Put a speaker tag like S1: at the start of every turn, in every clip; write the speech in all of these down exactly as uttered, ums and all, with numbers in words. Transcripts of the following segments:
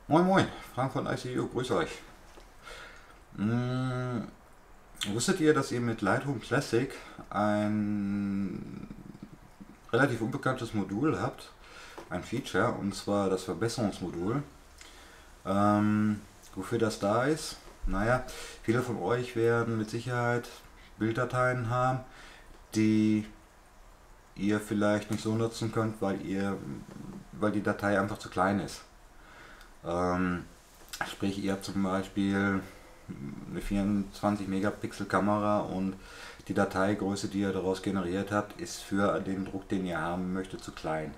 S1: Moin Moin, Frank von I C U, grüß euch. Hm, wusstet ihr, dass ihr mit Lightroom Classic ein relativ unbekanntes Modul habt? Ein Feature, und zwar das Verbesserungsmodul. Ähm, wofür das da ist? Naja, viele von euch werden mit Sicherheit Bilddateien haben, die ihr vielleicht nicht so nutzen könnt, weil ihr, weil die Datei einfach zu klein ist. Ähm, sprich, ihr habt zum Beispiel eine vierundzwanzig Megapixel Kamera und die Dateigröße, die ihr daraus generiert habt, ist für den Druck, den ihr haben möchtet, zu klein.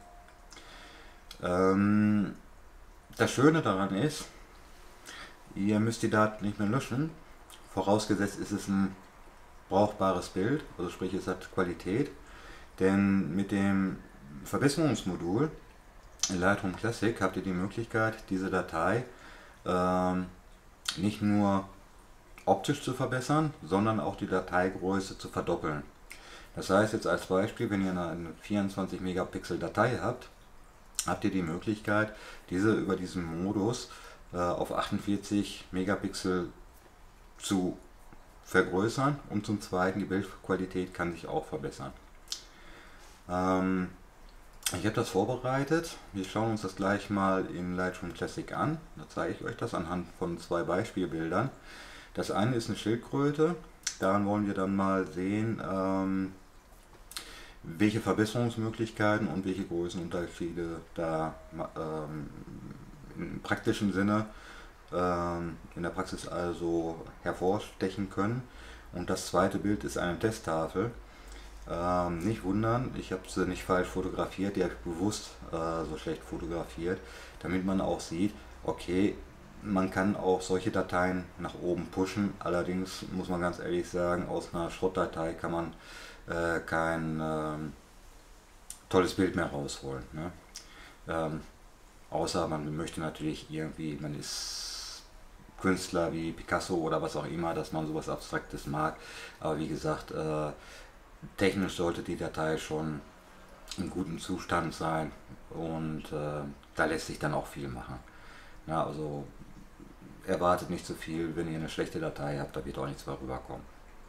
S1: Ähm, das Schöne daran ist, ihr müsst die Daten nicht mehr löschen, vorausgesetzt ist es ein brauchbares Bild, also sprich es hat Qualität, denn mit dem Verbesserungsmodul in Lightroom Classic habt ihr die Möglichkeit, diese Datei ähm, nicht nur optisch zu verbessern, sondern auch die Dateigröße zu verdoppeln. Das heißt jetzt als Beispiel, wenn ihr eine vierundzwanzig Megapixel Datei habt, habt ihr die Möglichkeit, diese über diesen Modus äh, auf achtundvierzig Megapixel zu vergrößern, und zum Zweiten die Bildqualität kann sich auch verbessern. Ähm, ich habe das vorbereitet. Wir schauen uns das gleich mal in Lightroom Classic an. Da zeige ich euch das anhand von zwei Beispielbildern. Das eine ist eine Schildkröte. Daran wollen wir dann mal sehen, ähm, welche Verbesserungsmöglichkeiten und welche Größenunterschiede da ähm, im praktischen Sinne ähm, in der Praxis also hervorstechen können. Und das zweite Bild ist eine Testtafel. Ähm, nicht wundern, ich habe sie nicht falsch fotografiert, die habe ich bewusst äh, so schlecht fotografiert, damit man auch sieht, okay, man kann auch solche Dateien nach oben pushen. Allerdings muss man ganz ehrlich sagen, aus einer Schrottdatei kann man äh, kein ähm, tolles Bild mehr rausholen. Ne? Ähm, außer man möchte natürlich irgendwie, man ist Künstler wie Picasso oder was auch immer, dass man sowas Abstraktes mag. Aber wie gesagt, äh, technisch sollte die Datei schon in gutem Zustand sein, und äh, da lässt sich dann auch viel machen. Ja, also erwartet nicht so viel, wenn ihr eine schlechte Datei habt, da wird auch nichts mehr rüberkommen.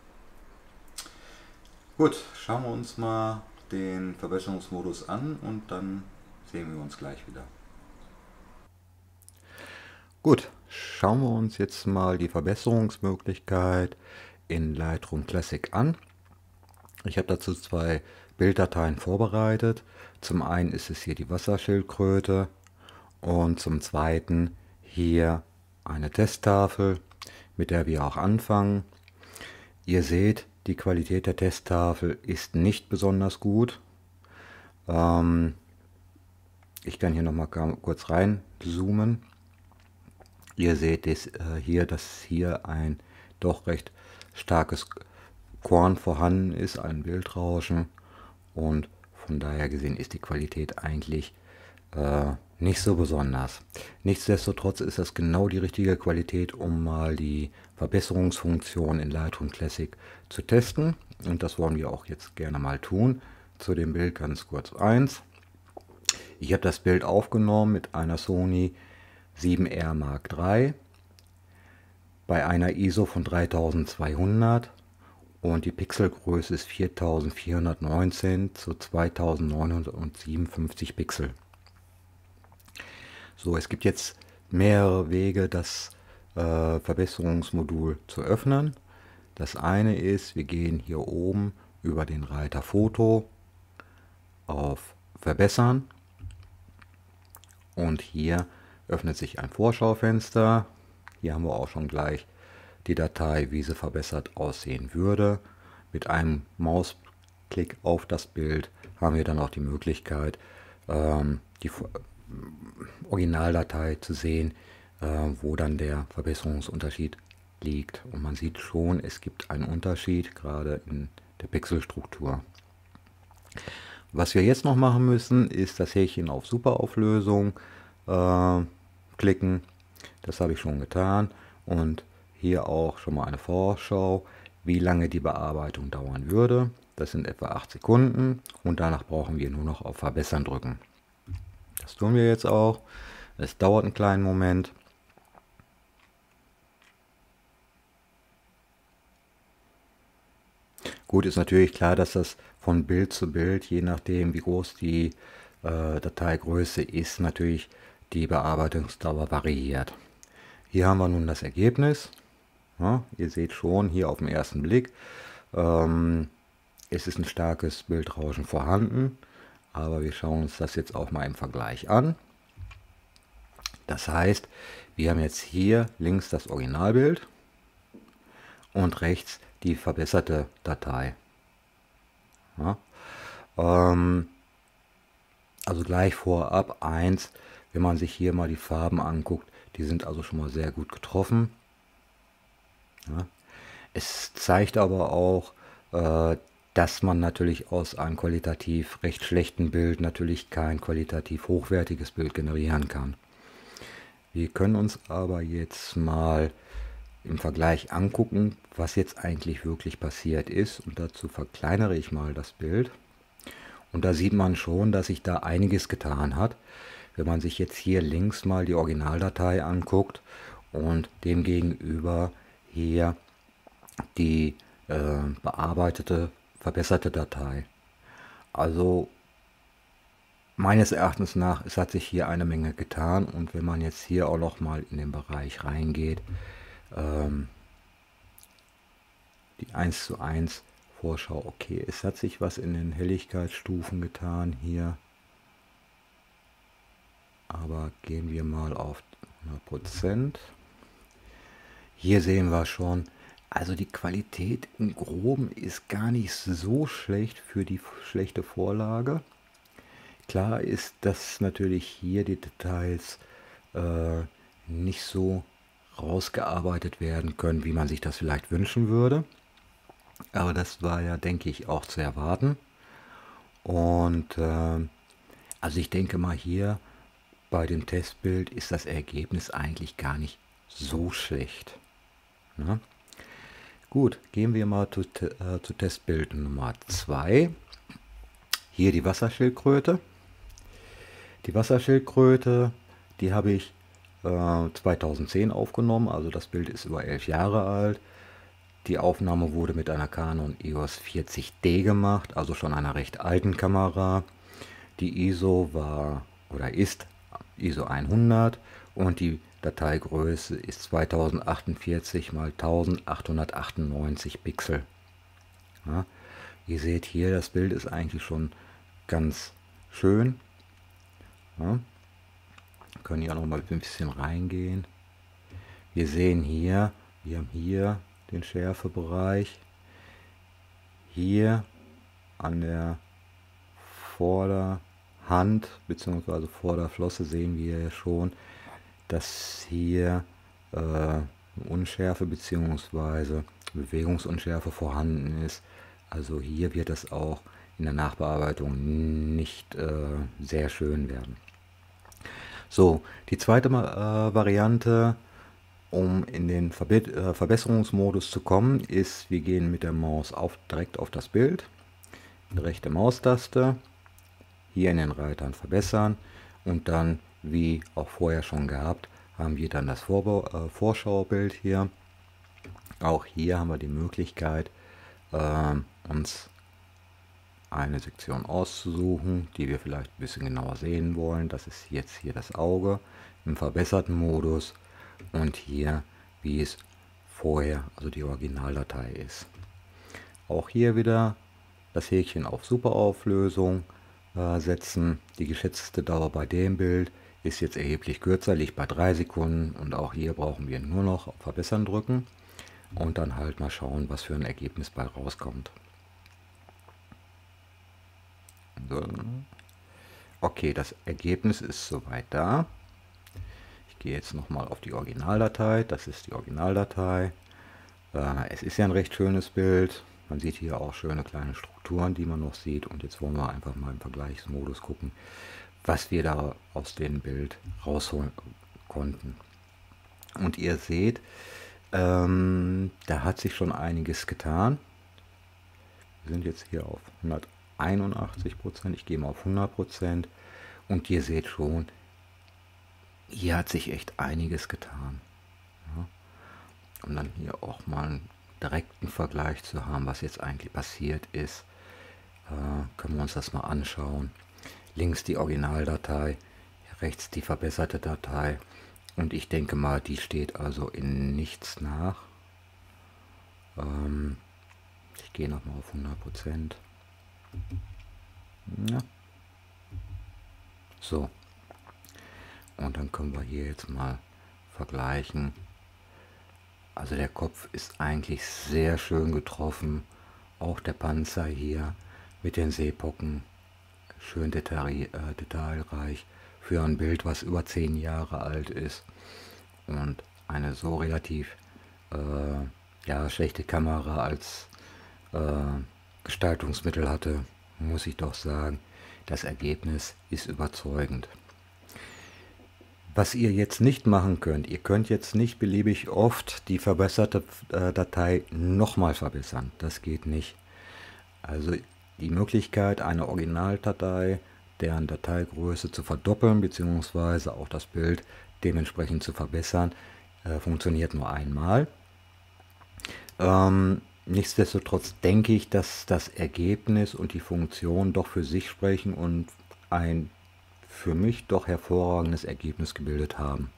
S1: Gut, schauen wir uns mal den Verbesserungsmodus an und dann sehen wir uns gleich wieder. Gut, schauen wir uns jetzt mal die Verbesserungsmöglichkeit in Lightroom Classic an. Ich habe dazu zwei Bilddateien vorbereitet. Zum einen ist es hier die Wasserschildkröte und zum zweiten hier eine Testtafel, mit der wir auch anfangen. Ihr seht, die Qualität der Testtafel ist nicht besonders gut. Ähm, ich kann hier nochmal kurz rein zoomen. Ihr seht es, äh, hier, dass hier ein doch recht starkes Korn vorhanden ist, ein Bildrauschen, und von daher gesehen ist die Qualität eigentlich äh, nicht so besonders. Nichtsdestotrotz ist das genau die richtige Qualität, um mal die Verbesserungsfunktion in Lightroom Classic zu testen, und das wollen wir auch jetzt gerne mal tun. Zu dem Bild ganz kurz eins. Ich habe das Bild aufgenommen mit einer Sony sieben R Mark drei bei einer I S O von dreitausendzweihundert. Und die Pixelgröße ist viertausendvierhundertneunzehn zu zweitausendneunhundertsiebenundfünfzig Pixel. So, es gibt jetzt mehrere Wege, das äh, Verbesserungsmodul zu öffnen. Das eine ist, wir gehen hier oben über den Reiter Foto auf Verbessern, und hier öffnet sich ein Vorschaufenster. Hier haben wir auch schon gleich die Datei, wie sie verbessert aussehen würde. Mit einem Mausklick auf das Bild haben wir dann auch die Möglichkeit, ähm, die Originaldatei zu sehen, äh, wo dann der Verbesserungsunterschied liegt. Und man sieht schon, es gibt einen Unterschied, gerade in der Pixelstruktur. Was wir jetzt noch machen müssen, ist das Häkchen auf Superauflösung äh, klicken. Das habe ich schon getan. Und hier auch schon mal eine Vorschau, wie lange die Bearbeitung dauern würde. Das sind etwa acht Sekunden, und danach brauchen wir nur noch auf Verbessern drücken. Das tun wir jetzt auch. Es dauert einen kleinen Moment. Gut, ist natürlich klar, dass das von Bild zu Bild, je nachdem wie groß die äh, Dateigröße ist, natürlich die Bearbeitungsdauer variiert. Hier haben wir nun das Ergebnis. Ja, ihr seht schon hier auf den ersten Blick, ähm, es ist ein starkes Bildrauschen vorhanden, aber wir schauen uns das jetzt auch mal im Vergleich an. Das heißt, wir haben jetzt hier links das Originalbild und rechts die verbesserte Datei. Ja, ähm, also gleich vorab eins, wenn man sich hier mal die Farben anguckt, die sind also schon mal sehr gut getroffen. Ja. Es zeigt aber auch, äh, dass man natürlich aus einem qualitativ recht schlechten Bild natürlich kein qualitativ hochwertiges Bild generieren kann. Wir können uns aber jetzt mal im Vergleich angucken, was jetzt eigentlich wirklich passiert ist. Und dazu verkleinere ich mal das Bild. Und da sieht man schon, dass sich da einiges getan hat. Wenn man sich jetzt hier links mal die Originaldatei anguckt und demgegenüber hier die äh, bearbeitete, verbesserte Datei. Also meines Erachtens nach, es hat sich hier eine Menge getan, und wenn man jetzt hier auch noch mal in den Bereich reingeht, ähm, die eins zu eins Vorschau, okay, es hat sich was in den Helligkeitsstufen getan hier, aber gehen wir mal auf hundert Prozent. Hier sehen wir schon, also die Qualität im Groben ist gar nicht so schlecht für die schlechte Vorlage. Klar ist, dass natürlich hier die Details äh, nicht so rausgearbeitet werden können, wie man sich das vielleicht wünschen würde. Aber das war ja, denke ich, auch zu erwarten. Und äh, also ich denke mal, hier bei dem Testbild ist das Ergebnis eigentlich gar nicht so schlecht. Ne? Gut, gehen wir mal zu, äh, zu Testbild Nummer zwei. Hier die Wasserschildkröte. Die Wasserschildkröte, die habe ich äh, zweitausendzehn aufgenommen, also das Bild ist über elf Jahre alt. Die Aufnahme wurde mit einer Canon E O S vierzig D gemacht, also schon einer recht alten Kamera. Die I S O war oder ist I S O hundert und die Dateigröße ist zweitausendachundvierzig mal eintausendachthundertachtundneunzig Pixel. Ja, ihr seht hier, das Bild ist eigentlich schon ganz schön. Ja, können hier auch noch mal ein bisschen reingehen. Wir sehen hier, wir haben hier den Schärfebereich. Hier an der Vorderhand bzw. Vorderflosse sehen wir schon, dass hier äh, Unschärfe bzw. Bewegungsunschärfe vorhanden ist. Also hier wird es auch in der Nachbearbeitung nicht äh, sehr schön werden. So, die zweite äh, Variante, um in den Verbe äh, Verbesserungsmodus zu kommen, ist, wir gehen mit der Maus auf, direkt auf das Bild, rechte Maustaste, hier in den Reitern verbessern und dann, wie auch vorher schon gehabt, haben wir dann das Vorbau, äh, Vorschaubild hier. Auch hier haben wir die Möglichkeit, äh, uns eine Sektion auszusuchen, die wir vielleicht ein bisschen genauer sehen wollen. Das ist jetzt hier das Auge im verbesserten Modus und hier, wie es vorher, also die Originaldatei ist. Auch hier wieder das Häkchen auf Superauflösung äh, setzen. Die geschätzte Dauer bei dem Bild ist jetzt erheblich kürzer, liegt bei drei Sekunden, und auch hier brauchen wir nur noch auf Verbessern drücken und dann halt mal schauen, was für ein Ergebnis bei rauskommt. So. Okay, das Ergebnis ist soweit da. Ich gehe jetzt nochmal auf die Originaldatei. Das ist die Originaldatei. Äh, es ist ja ein recht schönes Bild. Man sieht hier auch schöne kleine Strukturen, die man noch sieht. Und jetzt wollen wir einfach mal im Vergleichsmodus gucken, was wir da aus dem Bild rausholen konnten. Und ihr seht, ähm, da hat sich schon einiges getan. Wir sind jetzt hier auf hunderteinundachtzig Prozent. Ich gehe mal auf hundert Prozent. Und ihr seht schon,
S2: hier hat sich echt einiges getan. Ja. Um dann hier auch mal einen direkten Vergleich zu haben, was jetzt eigentlich passiert ist, äh, können wir uns das mal anschauen. Links die Originaldatei, rechts die verbesserte Datei. Und ich denke mal, die steht also in nichts nach. Ähm, ich gehe nochmal auf hundert Prozent. Ja. So. Und dann können wir hier jetzt mal vergleichen. Also der Kopf ist eigentlich sehr schön getroffen. Auch der Panzer hier mit den Seepocken. Schön detail, äh, detailreich für ein Bild, was über zehn Jahre alt ist. Und eine so relativ äh, ja, schlechte Kamera als äh, Gestaltungsmittel hatte, muss ich doch sagen, das Ergebnis ist überzeugend. Was ihr jetzt nicht machen könnt, ihr könnt jetzt nicht beliebig oft die verbesserte äh, Datei nochmal verbessern. Das geht nicht. Also die Möglichkeit, eine Originaldatei, deren Dateigröße zu verdoppeln, beziehungsweise auch das Bild dementsprechend zu verbessern, äh, funktioniert nur einmal. Ähm, nichtsdestotrotz denke ich, dass das Ergebnis und die Funktion doch für sich sprechen und ein für mich doch hervorragendes Ergebnis gebildet haben.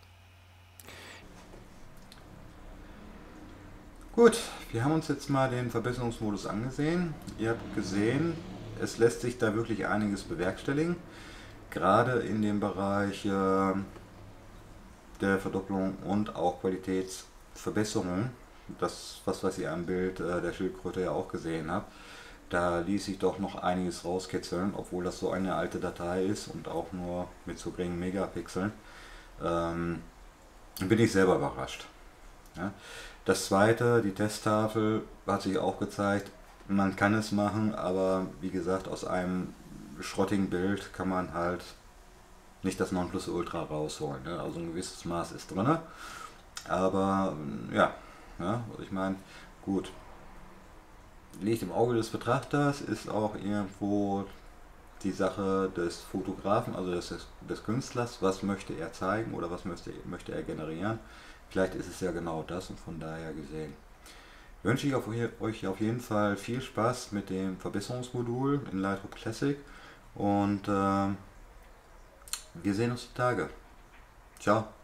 S1: Gut, wir haben uns jetzt mal den Verbesserungsmodus angesehen. Ihr habt gesehen, es lässt sich da wirklich einiges bewerkstelligen. Gerade in dem Bereich äh, der Verdopplung und auch Qualitätsverbesserung. Das, was, was ihr am Bild äh, der Schildkröte ja auch gesehen habt. Da ließ sich doch noch einiges rauskitzeln, obwohl das so eine alte Datei ist und auch nur mit so geringen Megapixeln. Ähm, bin ich selber überrascht. Ja. Das zweite, die Testtafel, hat sich auch gezeigt, man kann es machen, aber wie gesagt, aus einem schrottigen Bild kann man halt nicht das Nonplusultra rausholen. Ne? Also ein gewisses Maß ist drin, aber ja, ja ich meine, gut, liegt im Auge des Betrachters, ist auch irgendwo die Sache des Fotografen, also des, des Künstlers, was möchte er zeigen oder was möchte, möchte er generieren. Vielleicht ist es ja genau das und von daher gesehen wünsche ich auf, euch auf jeden Fall viel Spaß mit dem Verbesserungsmodul in Lightroom Classic und äh, wir sehen uns die Tage. Ciao.